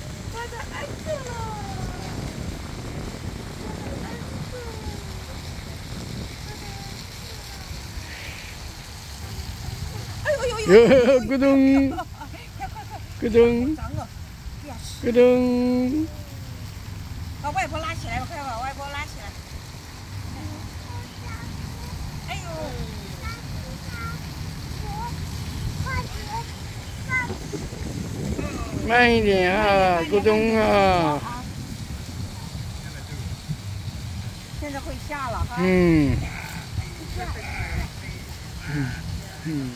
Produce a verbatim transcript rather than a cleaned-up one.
我的儿子了，哎呦呦呦！ 咕咚，咕咚， 脏了，不要吃。 咕咚。 把外婆拉起来，快把外婆拉起来。哎呦！ 慢一点啊，咕咚啊！ 现在会下了哈。 嗯。嗯嗯。